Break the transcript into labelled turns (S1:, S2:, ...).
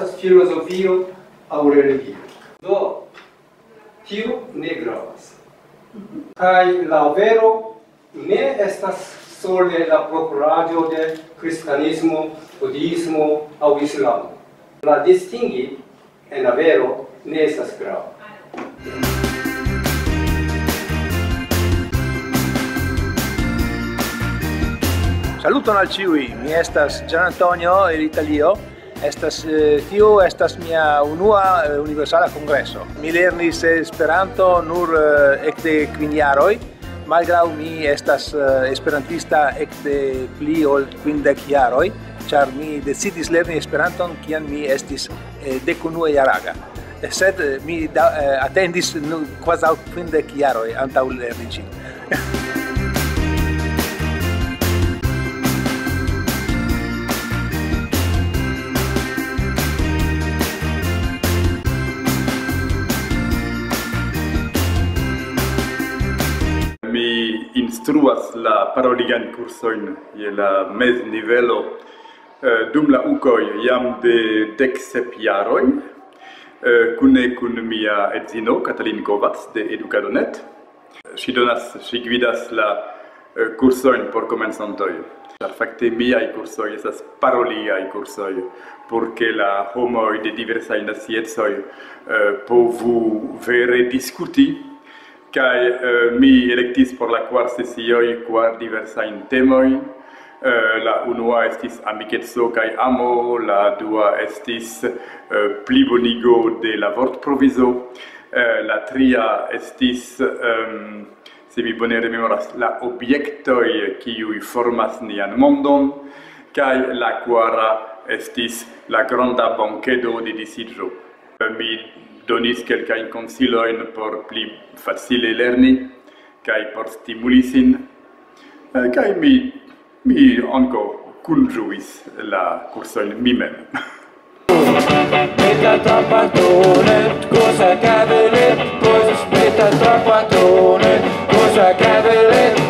S1: estas filozofio aŭ religio. Do, tio ne gravas. Kaj la vero ne estas sole la prokuraĵo de kristanismo, budhismo aŭ islamo. La distingi en la vero ne estas grava.
S2: Saluton al ĉiuj, mi estas Gian Antonio el Italio. Tio estas mia unua universala kongreso. Mi lernis Esperanto nur ekde 5 jaroj, malgraŭ mi estas esperantista ekde pli ol 50 jaroj, ĉar mi decidis lerni Esperanton kiam mi estis 11-jaraga. Sed mi atendis kvazaŭ 50 jaroj antaŭ lerni ĝin.
S3: Mi instruas la paroligan kursojn je la meznivelo dum la ukoj jam de 17 jaroj, kune kun mia edzino Katalin Kovacs de Educado.net. Ŝi gvidas la kursojn por komencantoj. Fakte miaj kursoj estas paroliaj kursoj, por ke la homoj de diversaj naciecoj povu vere diskuti. Kaj mi elektis por la 4 sesioj 4 diversajn temojn. La unua estis amikeco kaj amo, la dua estis plibonigo de la vortprovizo, la tria estis, se mi bone rememoras, la objektoj kiuj formas nian mondon, kaj la kvara estis la granda bankedo de disiĝo. Mi donis kelkajn konsilojn por pli facile lerni kaj por stimuli sin, kaj mi ankaŭ kunĝuis la kursojn mi mem.
S4: Aspetta tra patrone, cosa cavele, poi aspetta tra patrone, cosa cavele.